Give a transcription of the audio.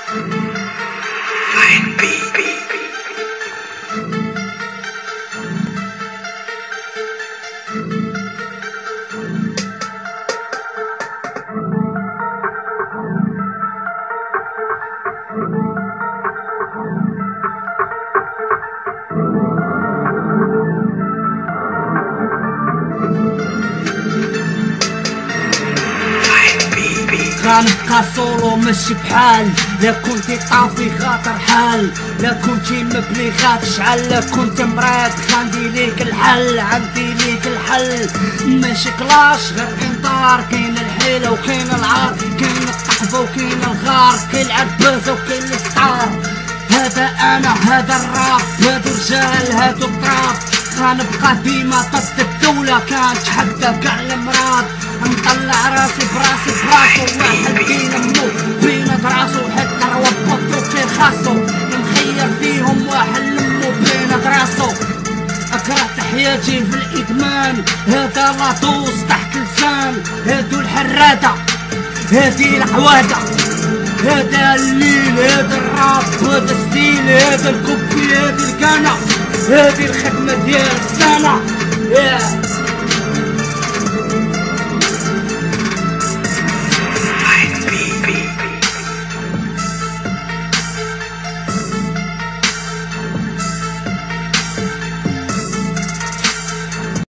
غنبقى سولو ماشي بحال، لا كنتي طافي خاطر حال، لا كنتي مبلي غتشعل، لا كنتي مريض غندير ليك الحل، عندي ليك الحل. ماشي كلاش غير انطار، كاين الحيلة وكاين العار، كاين الطحبة وكاين الغار، كاين العبازة وكاين الستار. هذا انا هذا الراب، هادو رجال هادو التراب. غنبقى ديما ضد الدولة كنتحدى كاع المراد، نطلع راسي براسي براسو، واحد بين امو بين دراسو، حتى روبطو في خاصو، مخير فيهم واحد لمو بين دراسو. اكرهت حياتي في الادمان، هذا لاطوس تحت لسان، هادو الحرادة هادي العوادة، هذا الليل هذا الراب هذا ستيل، هذا الكوبي هذه الكانة، هذه الخدمة ديال السنة.